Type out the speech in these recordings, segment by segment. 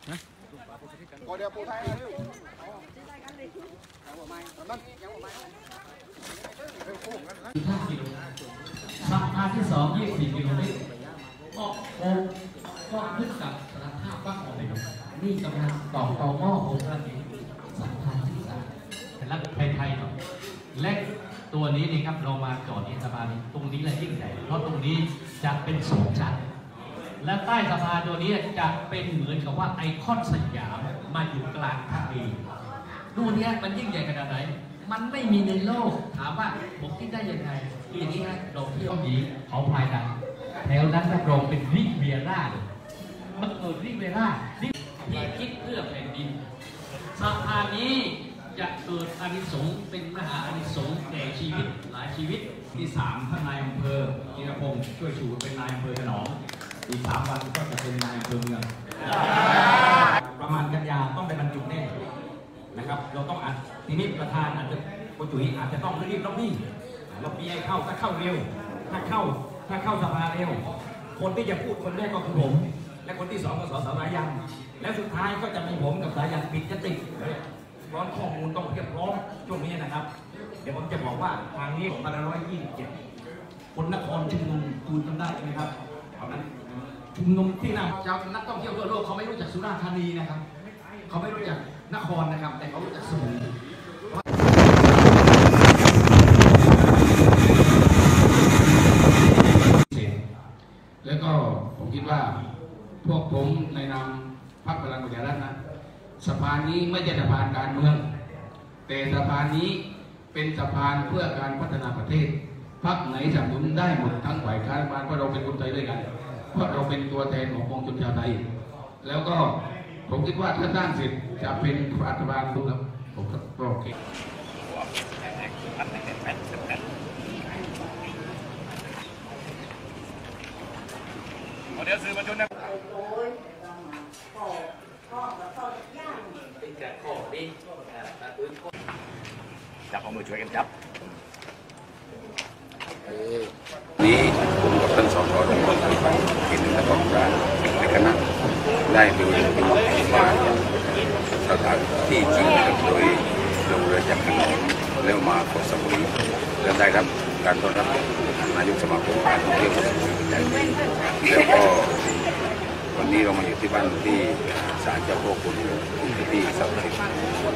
ก็เดี๋ยวปูไทยนะสัปดาห์ที่2 24 กิโลเมตรก็โค้งก็ขึ้นกับสถานภาพบ้างออกไปนี่กำลังต่อหม้อโค้งระเบียบสัปดาห์ที่3เป็นรักไทยๆหน่อยและตัวนี้นี่ครับเรามาจอดที่สะพานตรงนี้เลยยิ่งใหญ่เพราะตรงนี้จะเป็น2 ชั้นและใต้สะพานตัวนี้จะเป็นเหมือนกับว่าไอคอนสยามมาอยู่กลางทะเลดูเนี้ยมันยิ่งใหญ่ขนาดไหนมันไม่มีในโลกถามว่าผมคิดได้ยังไงคืออย่างนี้ฮะเราเที่ยวหนีเขาพายดังแถวนั้นรับรองเป็นริเวียร่าเลยมันเกิดริเวียร่าที่คิดเพื่อแผ่นดินสะพานนี้จะเกิดอานิสงส์เป็นมหาอานิสงส์แก่ชีวิตหลายชีวิตที่3ท่านนายอำเภอธีรพงศ์ช่วยชูเป็นนายอำเภอขนอมอีก3 วันก็จะเป็นนายอำเภอเมืองประมาณกันยาต้องไปบรรจุแน่นะครับเราต้องอัดทีนี้ประธานอาจจะคุณจุ๋ยอาจจะต้องรีบล็อบบี้ให้เข้าถ้าเข้าเร็วถ้าเข้าสภาเร็วคนที่จะพูดคนแรกก็คือผมและคนที่2ก็ส.ส.สายันและสุดท้ายก็จะมีผมกับสายันปิดยติร้อนข้อมูลต้องเพียบพร้อมช่วงนี้นะครับเดี๋ยวผมจะบอกว่าทางนี้2527คนนครชุมนุมคุณจำได้ไหมครับเอานั้นชุมนุมที่นั่นชาวนักท่องเที่ยวทั่วโลกเขาไม่รู้จักสุราษฎร์ธานีนะครับเขาไม่รู้จักนครนะครับแต่เขารู้จักสมุยแล้วก็ผมคิดว่าพวกผมในนามพรรคพลังประชารัฐนะสะพานนี้ไม่ใช่สะพานการเมืองแต่สะพานนี้เป็นสะพานเพื่อการพัฒนาประเทศพรรคไหนสนับสนุนได้หมดทั้งฝ่ายค้านรัฐบาลเพราะเราเป็นคนไทยด้วยกันเพราะเราเป็นตัวแทนของปวงชนชาวไทยแล้วก็ผมคิดว่าถ้าสร้างเสร็จจะเป็นรัฐบาลดูครับผมก็โอเคเดี๋ยวสื่อมวลชนนะจับเอามือช่วยกันจับนี้ผมกับท่านส.ส.ลงมาทีหนึ่งแล้วก็การในคณะได้ดูว่าสถานที่จริงโดยลงเรือจากขนมแล้วมาเกาะสมุยแล้วได้รับการต้อนรับนายกสมาคมการท่องเที่ยวสมุยเป็นอย่างดีแล้วก็วันนี้เรามาอยู่ที่บ้านที่ศาลเจ้าพ่อคุณที่ศักดิ์สิทธิ์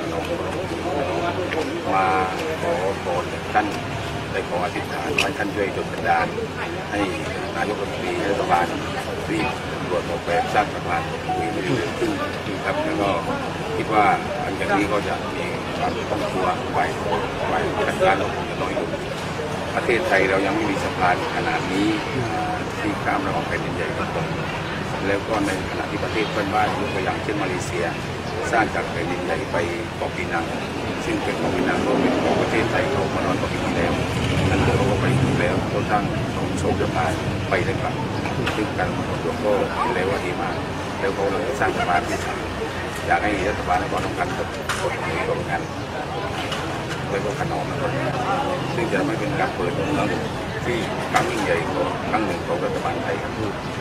มาขอพรท่านได้ขออธิษฐานให้ท่านช่วยดลบันดาลให้นายกรัฐมนตรีรัฐบาลรีบตรวจออกแบบสร้างสะพานคุยไม่ได้เกิดขึ้นครับแล้วก็คิดว่าหลังจากนี้ก็จะมีความต้องตัวไปจัดการเราคงจะน้อยลงประเทศไทยเรายังไม่มีสะพานขนาดนี้ที่ข้ามระหว่างแผ่นดินใหญ่กับตรงแล้วก็ในขณะที่ประเทศเพื่อนบ้านยกตัวอย่างเช่นมาเลเซียสร้างจากแผ่นดินใหญ่ไปเกาะปีนังซึ่งเป็นเกาะปีนังก็เป็นของประเทศไทยเขามานอนเกาะปีนังแล้วนั่นเขาก็ไปอยู่แล้วก็ตั้งของโชคสะพานไปได้กลับซึ่งการของตัวก็เห็นแล้วว่าดีมากแล้วเขาเลยสร้างสะพานที่อยากให้รัฐบาลและความสำคัญกับคนที่ร่วมงานโดยก็ขนมนะครับซึ่งจะไม่เป็นการเปิดเมืองที่ครั้งยิ่งใหญ่ของครั้งหนึ่งของรัฐบาลไทยครับ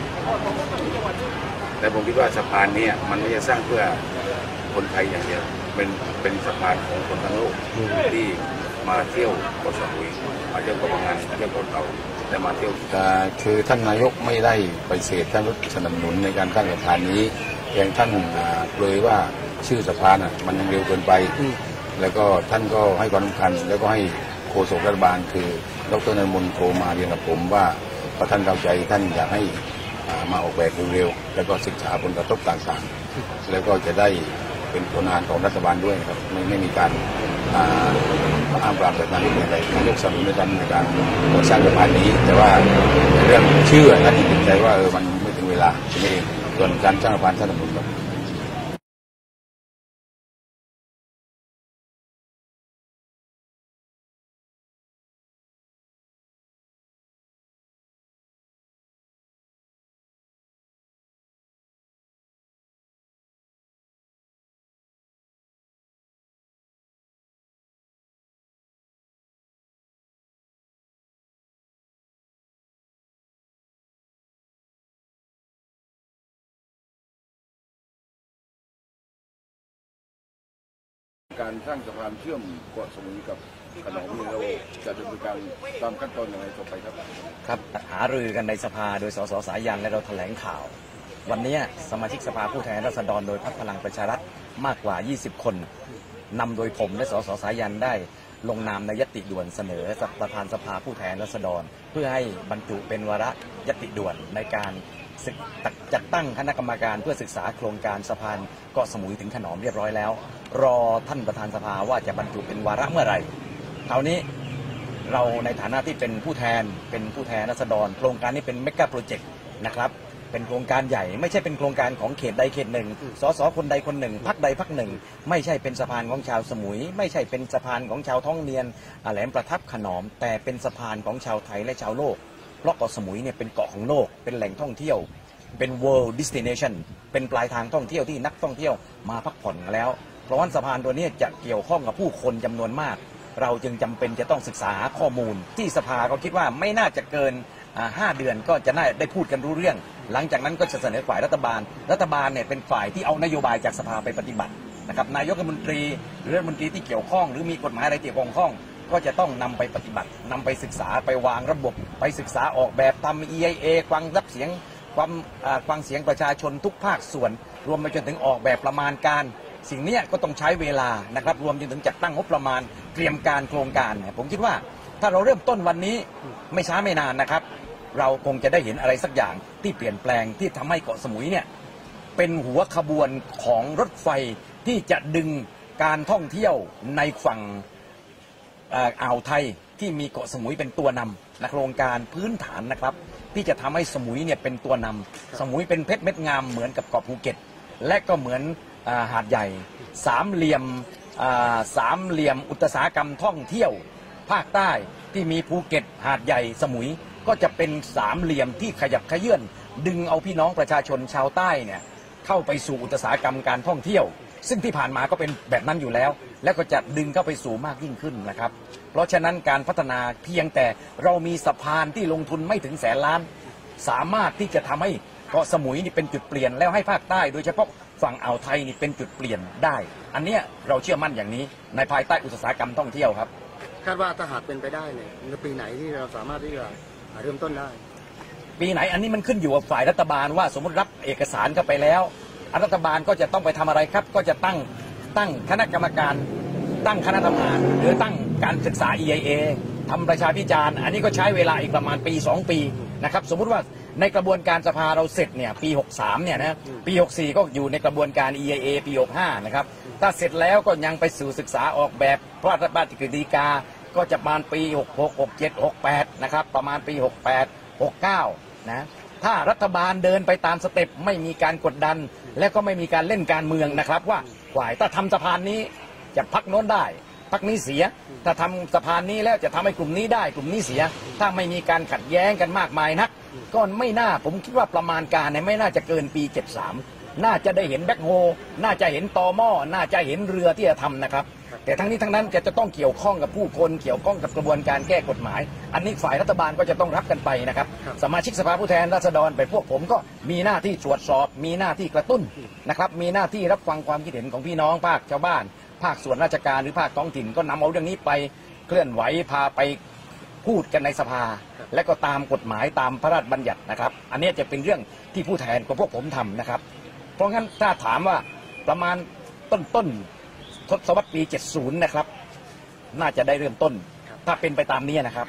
แต่ผมคิดว่าสะพานนี้มันไม่ใช่สร้างเพื่อคนไทยอย่างเดียวเป็นสะพานของคนทั้งโลกที่มาเที่ยวเกาะสมุยมาเที่ยวเกาะพะงันมาเที่ยวเกาะเต่าแต่มาเที่ยวคือท่านนายกไม่ได้ปฏิเสธท่านสนับสนุนในการสร้างสะพานนี้เพียงท่านเลยว่าชื่อสะพานมันยังเร็วเกินไปแล้วก็ท่านก็ให้ความสำคัญแล้วก็ให้โฆษกรัฐบาลคือดร.นรมนโทรมาเรียนกับผมว่าพอท่านเข้าใจท่านอยากให้มาออกแบบเร็วๆแล้วก็ศึกษาผลกระทบต่างๆแล้วก็จะได้เป็นผลงานของรัฐบาลด้วยครับไม่มีการอ้างปรามแบบนั้นอะไรนายกสนับสนุนในการก่อสร้างสะพานนี้แต่ว่าเรื่องชื่อท่านติดใจว่ามันไม่ถึงเวลาใช่ไหมเองส่วนการสร้างสะพานท่านสนับสนุนครับการสร้างสะพานเชื่อมเกาะสมุยกับขนอมนี่เราจะดำเนินการตามขั้นตอนยังไงต่อไปครับครับหารือกันในสภาโดยสสสายันและเราแถลงข่าววันนี้สมาชิกสภาผู้แทนราษฎรโดยพรรคพลังประชารัฐมากกว่า20คนนำโดยผมและสสสายันได้ลงนามในยติด่วนเสนอประธานสภาผู้แทนราษฎรเพื่อให้บรรจุเป็นวาระยติด่วนในการจัดตั้งคณะกรรมการเพื่อศึกษาโครงการสะพานเกาะสมุยถึงขนอมเรียบร้อยแล้วรอท่านประธานสภาว่าจะบรรจุเป็นวาระเมื่อไหร่คราวนี้เราในฐานะที่เป็นผู้แทนราษฎรโครงการนี้เป็นเมกะโปรเจกต์นะครับเป็นโครงการใหญ่ไม่ใช่เป็นโครงการของเขตใดเขตหนึ่งสสคนใดคนหนึ่งพรรคใดพรรคหนึ่งไม่ใช่เป็นสะพานของชาวสมุยไม่ใช่เป็นสะพานของชาวท้องเนียนแหลมประทับขนอมแต่เป็นสะพานของชาวไทยและชาวโลกเพราะเกาะสมุยเนี่ยเป็นเกาะของโลกเป็นแหล่งท่องเที่ยวเป็น world destination เป็นปลายทางท่องเที่ยวที่นักท่องเที่ยวมาพักผ่อนแล้วเพราะว่าสะพานตัวนี้จะเกี่ยวข้องกับผู้คนจำนวนมากเราจึงจำเป็นจะต้องศึกษาข้อมูลที่สภาเขาคิดว่าไม่น่าจะเกิน5 เดือนก็จะได้พูดกันรู้เรื่องหลังจากนั้นก็จะเสนอฝ่ายรัฐบาลเนี่ยเป็นฝ่ายที่เอานโยบายจากสภาไปปฏิบัตินะครับนายกรัฐมนตรีหรือรัฐมนตรีที่เกี่ยวข้องหรือมีกฎหมายอะไรเกี่ยวข้องก็จะต้องนำไปปฏิบัตินำไปศึกษาไปวางระบบไปศึกษาออกแบบทำ EIA ฟังรับเสียงฟังเสียงประชาชนทุกภาคส่วนรวมไปจนถึงออกแบบประมาณการสิ่งนี้ก็ต้องใช้เวลานะครับรวมจนถึงจัดตั้งงบประมาณเตรียมการโครงการผมคิดว่าถ้าเราเริ่มต้นวันนี้ไม่ช้าไม่นานนะครับเราคงจะได้เห็นอะไรสักอย่างที่เปลี่ยนแปลงที่ทำให้เกาะสมุยเนี่ยเป็นหัวขบวนของรถไฟที่จะดึงการท่องเที่ยวในฝั่งอ่าวไทยที่มีเกาะสมุยเป็นตัวนำโครงการพื้นฐานนะครับที่จะทำให้สมุยเนี่ยเป็นตัวนำสมุยเป็นเพชรเม็ดงามเหมือนกับเกาะภูเก็ตและก็เหมือนหาดใหญ่สามเหลี่ยมอุตสาหกรรมท่องเที่ยวภาคใต้ที่มีภูเก็ตหาดใหญ่สมุยก็จะเป็นสามเหลี่ยมที่ขยับขยื่นดึงเอาพี่น้องประชาชนชาวใต้เนี่ยเข้าไปสู่อุตสาหกรรมการท่องเที่ยวซึ่งที่ผ่านมาก็เป็นแบบนั้นอยู่แล้วและก็จะดึงเข้าไปสู่มากยิ่งขึ้นนะครับเพราะฉะนั้นการพัฒนาเพียงแต่เรามีสะพานที่ลงทุนไม่ถึงแสนล้านสามารถที่จะทำให้เกาะสมุยนี่เป็นจุดเปลี่ยนแล้วให้ภาคใต้โดยเฉพาะฝั่งอ่าวไทยนี่เป็นจุดเปลี่ยนได้อันนี้เราเชื่อมั่นอย่างนี้ในภายใต้อุตสาหกรรมท่องเที่ยวครับคาดว่าถ้าหากเป็นไปได้เนี่ยในปีไหนที่เราสามารถที่จะเริ่มต้นได้ปีไหนอันนี้มันขึ้นอยู่กับฝ่ายรัฐบาลว่าสมมติรับเอกสารเข้าไปแล้วรัฐบาลก็จะต้องไปทำอะไรครับก็จะตั้งคณะกรรมการตั้งคณะทำงานหรือตั้งการศึกษา EIA ทำประชาพิจารณ์อันนี้ก็ใช้เวลาอีกประมาณปี2 ปีนะครับสมมุติว่าในกระบวนการสภาเราเสร็จเนี่ยปี63เนี่ยนะปี64ก็อยู่ในกระบวนการ EIA ปี65นะครับถ้าเสร็จแล้วก็ยังไปสู่ศึกษาออกแบบพระราชบัญญัติกฤษฎีกาก็จะประมาณปี66 67 68นะครับประมาณปี68 69นะถ้ารัฐบาลเดินไปตามสเต็ปไม่มีการกดดันและก็ไม่มีการเล่นการเมืองนะครับว่าฝ่ายถ้าทำสะพานนี้จะพักโน้นได้พักนี้เสียถ้าทำสะพานนี้แล้วจะทำให้กลุ่มนี้ได้กลุ่มนี้เสียถ้าไม่มีการขัดแย้งกันมากมายนักก็ไม่น่าผมคิดว่าประมาณการเนี่ยไม่น่าจะเกินปี73น่าจะได้เห็นแบ็คโฮน่าจะเห็นตอหม้อน่าจะเห็นเรือที่จะทำนะครับแต่ทั้งนี้ทั้งนั้นจะต้องเกี่ยวข้องกับผู้คนเกี่ยวข้องกับกระบวนการแก้กฎหมายอันนี้ฝ่ายรัฐบาลก็จะต้องรับกันไปนะครับสมาชิกสภาผู้แทนราษฎรไปพวกผมก็มีหน้าที่ตรวจสอบมีหน้าที่กระตุ้นนะครับมีหน้าที่รับฟังความคิดเห็นของพี่น้องภาคชาวบ้านภาคส่วนราชการหรือภาคท้องถิ่นก็นำเอาเรื่องนี้ไปเคลื่อนไหวพาไปพูดกันในสภาและก็ตามกฎหมายตามพระราชบัญญัตินะครับอันนี้จะเป็นเรื่องที่ผู้แทนของพวกผมทำนะครับเพราะงั้นถ้าถามว่าประมาณต้นทศวรรษปี70นะครับน่าจะได้เริ่มต้นถ้าเป็นไปตามนี้นะครับ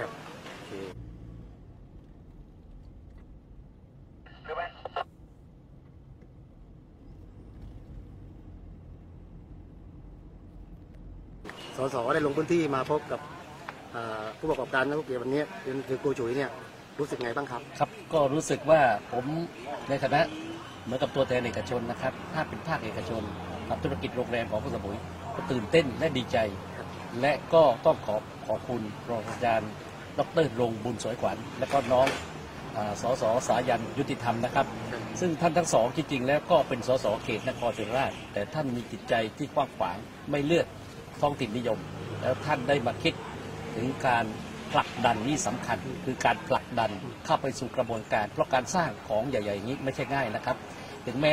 สสได้ลงพื้นที่มาพบกับผู้ประกอบการนักธุรกิจวันนี้คือครูจุ๋ยเนี่ยรู้สึกไงบ้างครับครับก็รู้สึกว่าผมในฐานะเหมือนกับตัวแทนเอกชนนะครับถ้าเป็นภาคเอกชนกับธุรกิจโรงแรมของเกาะสมุยก็ตื่นเต้นและดีใจและก็ต้องขอบคุณรองอาจารย์ดร.รงค์บุญสวยขวัญและก็น้องสสสายันยุติธรรมนะครับซึ่งท่านทั้งสองจริงๆแล้วก็เป็นสสเขตนครศรีธรรมราชแต่ท่านมีจิตใจที่กว้างขวางไม่เลือกท้องถิ่นนิยมแล้วท่านได้มาคิดถึงการผลักดันนี่สำคัญคือการผลักดันเข้าไปสู่กระบวนการเพราะการสร้างของใหญ่ๆอย่างนี้ไม่ใช่ง่ายนะครับถึงแม้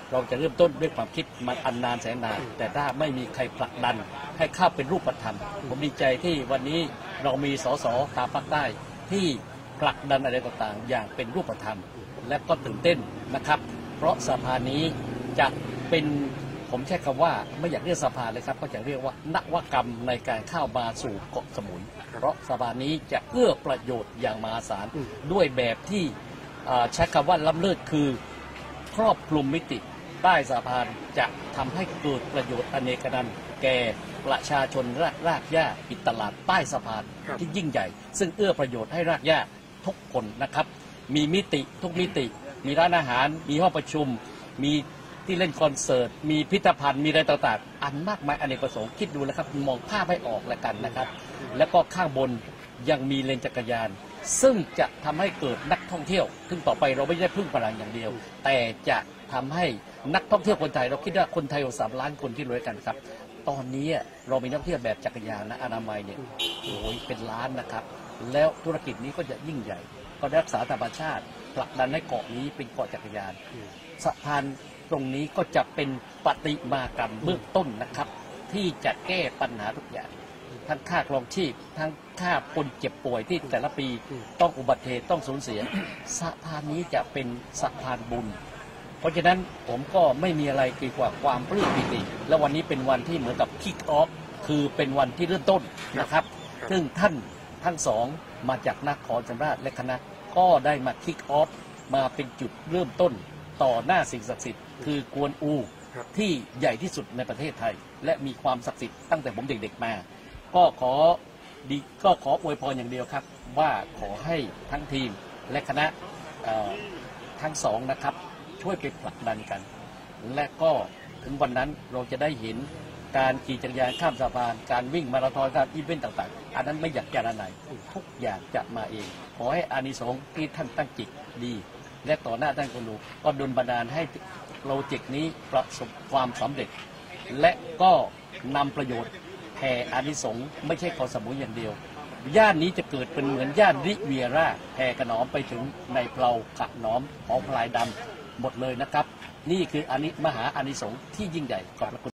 เราจะเริ่มต้นด้วยความคิดมันอันนานแสนนานแต่ถ้าไม่มีใครผลักดันให้เข้าเป็นรูปธรรมผมดีใจที่วันนี้เรามีสสตามภาคใต้ที่ผลักดันอะไรต่างๆอย่างเป็นรูปธรรมและก็ตื่นเต้นนะครับเพราะสภานี้จะเป็นผมใช้คำว่าไม่อยากเรียกสภาเลยครับก็จะเรียกว่านวัตกรรมในการเข้ามาสู่เกาะสมุยเพราะสภานี้จะเอื้อประโยชน์อย่างมหาศาลด้วยแบบที่ใช้คำว่าล้ำเลิศคือครอบคลุมมิติใต้สะพานจะทำให้เกิดประโยชน์อเนกนันท์แก่ประชาชนรากหญ้าอิตลาดใต้สะพานที่ยิ่งใหญ่ซึ่งเอื้อประโยชน์ให้รากหญ้าทุกคนนะครับมีมิติทุกมิติมีร้านอาหารมีห้องประชุมมีที่เล่นคอนเสิร์ตมีพิพิธภัณฑ์มีอะไรต่างๆอันมากมายอเนกประสงค์คิดดูแล้วครับมองภาพให้ออกแล้วกันนะครับแล้วก็ข้างบนยังมีเลนจักรยานซึ่งจะทำให้เกิดนักท่องเที่ยวซึ่งต่อไปเราไม่ได้พึ่งพลังอย่างเดียวแต่จะทำให้นักท่องเที่ยวคนไทยเราคิดว่าคนไทย3 ล้านคนที่รวยกันครับตอนนี้เรามีนักท่องเที่ยวแบบจักรยานนะอนามัยเนี่ยโอ้ยเป็นล้านนะครับแล้วธุรกิจนี้ก็จะยิ่งใหญ่ก็รักษาธรรมชาติผลักดันให้เกาะนี้เป็นเกาะจักรยานสะพานตรงนี้ก็จะเป็นปฏิมากรรมเบื้องต้นนะครับที่จะแก้ปัญหาทุกอย่างทั้งค่าครองชีพทั้งค่าคนเจ็บป่วยที่แต่ละปีต้องอุบัติเหตุต้องสูญเสียสะพานนี้จะเป็นสะพานบุญเพราะฉะนั้นผมก็ไม่มีอะไรเกี่ยวกับความปลื้มปิติและวันนี้เป็นวันที่เหมือนกับคิกออฟคือเป็นวันที่เริ่มต้นนะครับซึ่งท่านทั้งสองมาจากนครศรีธรรมราชและคณะก็ได้มาคิกออฟมาเป็นจุดเริ่มต้นต่อหน้าสิ่งศักดิ์สิทธิ์คือกวนอูที่ใหญ่ที่สุดในประเทศไทยและมีความศักดิ์สิทธิ์ตั้งแต่ผมเด็กๆมาก็ขออวยพรอย่างเดียวครับว่าขอให้ทั้งทีมและคณะทั้งสองนะครับช่วยไปผลักดันกันและก็ถึงวันนั้นเราจะได้เห็นการขี่จักรยานข้ามสะพานการวิ่งมาราธอนการอีเวนต์ต่างๆอันนั้นไม่อยากจะอะไรทุกอย่างจะมาเองขอให้อานิสงส์ที่ท่านตั้งจิตดีและต่อหน้าท่านคนดูก็ดลบันดาลให้โปรเจกต์นี้ประสบความสำเร็จและก็นำประโยชน์แผ่อานิสงส์ไม่ใช่เกาะสมุยอย่างเดียวย่านนี้จะเกิดเป็นเหมือนย่านริเวียร่าแผ่กระหนอมไปถึงในเพลาขะหนอมของพลายดำหมดเลยนะครับนี่คือมหาอานิสงส์ที่ยิ่งใหญ่ขอบคุณ